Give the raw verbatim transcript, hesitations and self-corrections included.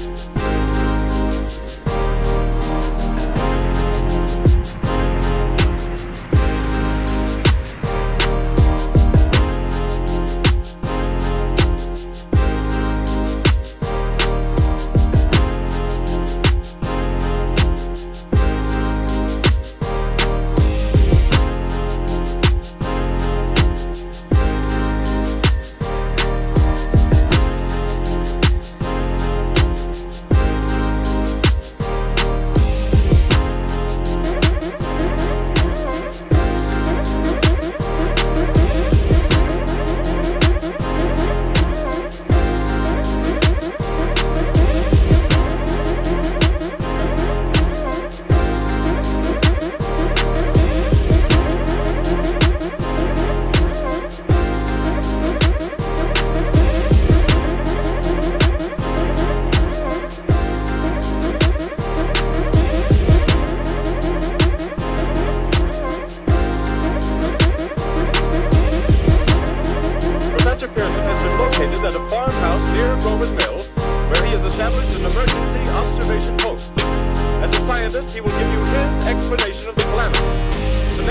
At a farmhouse near Grover's Mill, where he has established an emergency observation post. As a scientist, he will give you his explanation of the calamity. The